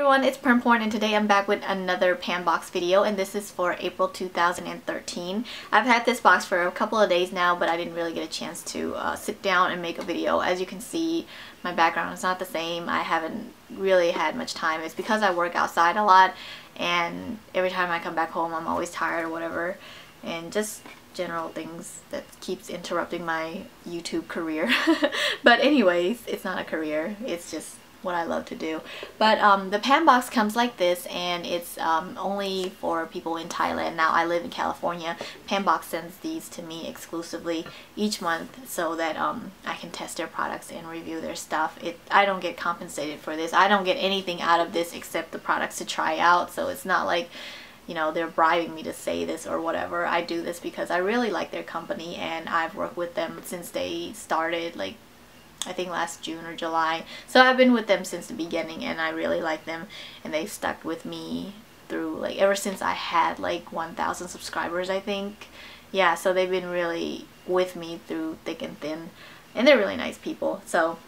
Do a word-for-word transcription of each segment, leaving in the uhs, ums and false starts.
everyone, it's Permporn, and today I'm back with another Pam box video, and this is for April two thousand thirteen. I've had this box for a couple of days now, but I didn't really get a chance to uh, sit down and make a video. As you can see, my background is not the same. I haven't really had much time. It's because I work outside a lot, and every time I come back home I'm always tired or whatever, and just general things that keeps interrupting my YouTube career. But anyways, it's not a career, it's just what I love to do. But um, the Pam box comes like this, and it's um, only for people in Thailand. Now I live in California. Pam box sends these to me exclusively each month so that um, I can test their products and review their stuff. It I don't get compensated for this. I don't get anything out of this except the products to try out, so it's not like, you know, they're bribing me to say this or whatever. I do this because I really like their company, and I've worked with them since they started, like I think last June or July. So I've been with them since the beginning, and I really like them, and they stuck with me through like ever since I had like one thousand subscribers, I think. Yeah, so they've been really with me through thick and thin, and they're really nice people. So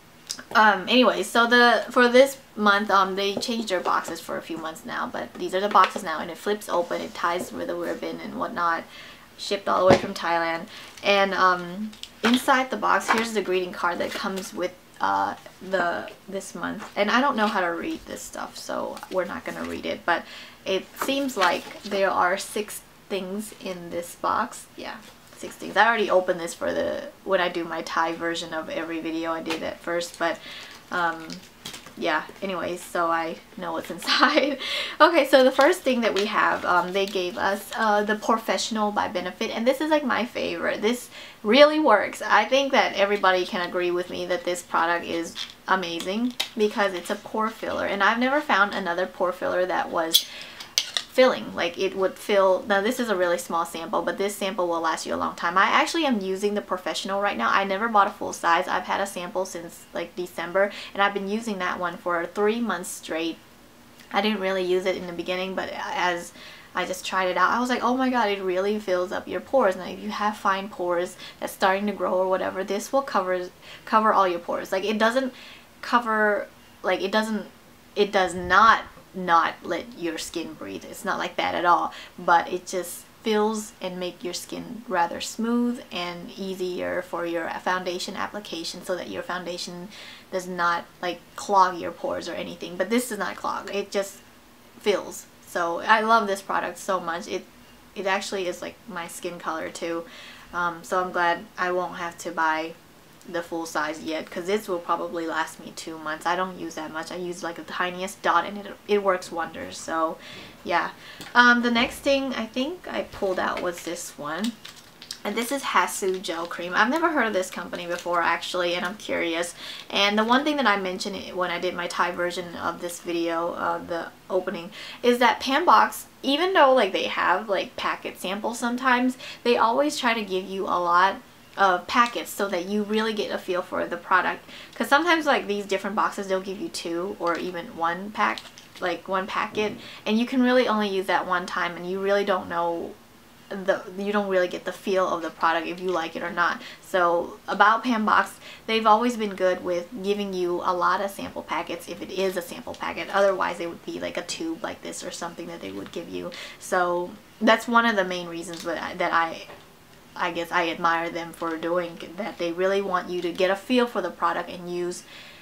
um anyway, so the for this month um they changed their boxes for a few months now, but these are the boxes now, and it flips open, it ties with a ribbon and whatnot, shipped all the way from Thailand. And um inside the box, here's the greeting card that comes with uh the this month, and I don't know how to read this stuff, so we're not gonna read it, but it seems like there are six things in this box. Yeah, six things. I already opened this for the when I do my Thai version of every video. I did that first, but um yeah, anyways, so I know what's inside. Okay, so the first thing that we have, um, they gave us uh, the Porefessional by Benefit, and this is like my favorite. This really works. I think that everybody can agree with me that this product is amazing because it's a pore filler, and I've never found another pore filler that was filling. Like, it would fill. Now this is a really small sample, but this sample will last you a long time. I actually am using the Porefessional right now. I never bought a full size. I've had a sample since like December, and I've been using that one for three months straight. I didn't really use it in the beginning, but as I just tried it out, I was like, oh my god, it really fills up your pores. Now if you have fine pores that's starting to grow or whatever, this will cover cover all your pores. Like, it doesn't cover, like it doesn't it does not not let your skin breathe. It's not like that at all, but it just fills and make your skin rather smooth and easier for your foundation application, so that your foundation does not like clog your pores or anything. But this does not clog, it just fills. So I love this product so much. It it actually is like my skin color too. Um, so I'm glad I won't have to buy the full size yet, because this will probably last me two months. I don't use that much. I use like the tiniest dot, and it, it works wonders. So yeah. Um, the next thing I think I pulled out was this one, and this is Hasu Gel Cream. I've never heard of this company before actually, and I'm curious. And the one thing that I mentioned when I did my Thai version of this video, uh, the opening, is that Pam box, even though like they have like packet samples sometimes, they always try to give you a lot of packets so that you really get a feel for the product. Because sometimes like these different boxes, they'll give you two or even one pack, like one packet, and you can really only use that one time, and you really don't know the you don't really get the feel of the product if you like it or not. So about Pam box, they've always been good with giving you a lot of sample packets if it is a sample packet. Otherwise it would be like a tube like this or something that they would give you. So that's one of the main reasons that I, that I I guess I admire them for doing that. They really want you to get a feel for the product and use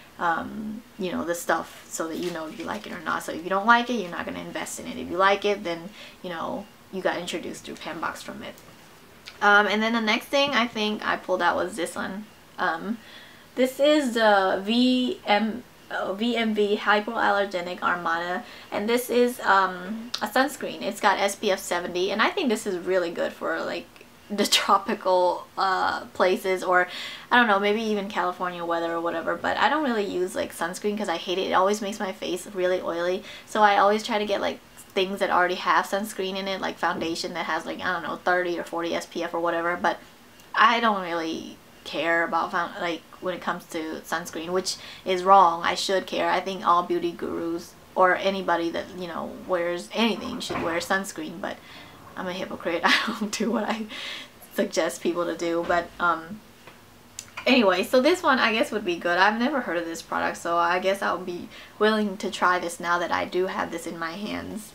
um, you know, the stuff so that you know if you like it or not. So if you don't like it, you're not going to invest in it. If you like it, then you know you got introduced through Pam box from it. Um, and then the next thing I think I pulled out was this one. Um, this is the V M V M V Hypoallergenic Armada, and this is um, a sunscreen. It's got S P F seventy, and I think this is really good for like the tropical uh, places, or I don't know, maybe even California weather or whatever. But I don't really use like sunscreen because I hate it. It always makes my face really oily, so I always try to get like things that already have sunscreen in it, like foundation that has like, I don't know, thirty or forty S P F or whatever. But I don't really care about found like when it comes to sunscreen, which is wrong. I should care. I think all beauty gurus or anybody that, you know, wears anything should wear sunscreen, but I'm a hypocrite. I don't do what I suggest people to do. But um Anyway, so this one I guess would be good. I've never heard of this product, so I guess I'll be willing to try this now that I do have this in my hands.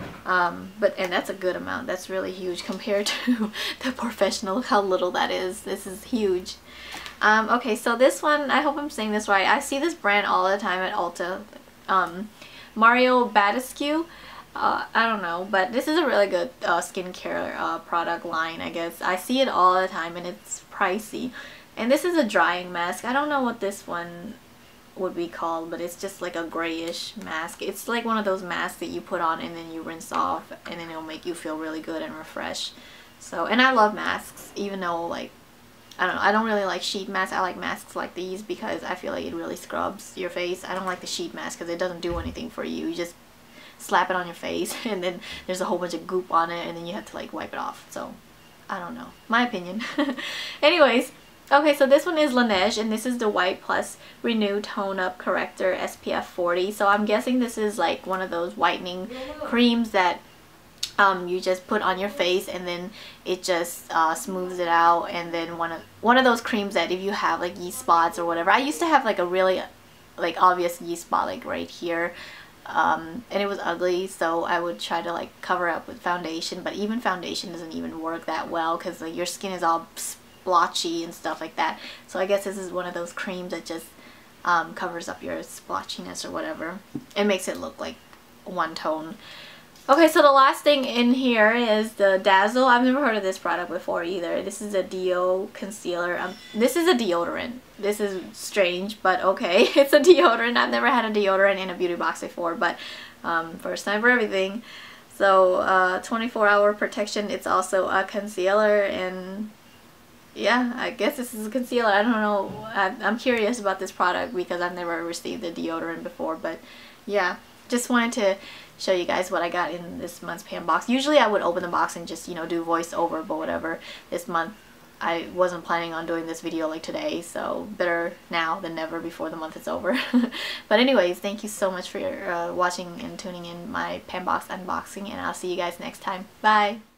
Um, but and that's a good amount. That's really huge compared to the professional, how little that is. This is huge. Um, okay, so this one, I hope I'm saying this right. I see this brand all the time at Ulta. Um, Mario Badescu. Uh, I don't know, but this is a really good uh, skincare uh, product line, I guess. I see it all the time and it's pricey. And this is a drying mask. I don't know what this one would be called, but it's just like a grayish mask. It's like one of those masks that you put on and then you rinse off, and then it'll make you feel really good and refreshed. So, and I love masks, even though like I don't know, I don't really like sheet masks. I like masks like these because I feel like it really scrubs your face. I don't like the sheet mask because it doesn't do anything for you. You just slap it on your face and then there's a whole bunch of goop on it and then you have to like wipe it off. So I don't know, my opinion. Anyways, okay, so this one is Laneige, and this is the White Plus Renew Tone Up Corrector S P F forty. So I'm guessing this is like one of those whitening creams that um, you just put on your face and then it just uh, smooths it out. And then one of one of those creams that if you have like yeast spots or whatever. I used to have like a really like obvious yeast spot like right here. Um, and it was ugly, so I would try to like cover up with foundation, but even foundation doesn't even work that well because like your skin is all splotchy and stuff like that. So I guess this is one of those creams that just um, covers up your splotchiness or whatever. It makes it look like one tone. Okay, so the last thing in here is the Dazzle. I've never heard of this product before either. This is a deo concealer. Um, this is a deodorant. This is strange, but okay. It's a deodorant. I've never had a deodorant in a beauty box before, but um, first time for everything. So uh, twenty-four hour protection. It's also a concealer, and yeah, I guess this is a concealer. I don't know. I'm curious about this product because I've never received a deodorant before, but yeah, just wanted to show you guys what I got in this month's Pam box. Usually I would open the box and just, you know, do voiceover, but whatever. This month I wasn't planning on doing this video like today, so better now than never before the month is over. But anyways, thank you so much for your, uh, watching and tuning in my Pam box unboxing, and I'll see you guys next time. Bye!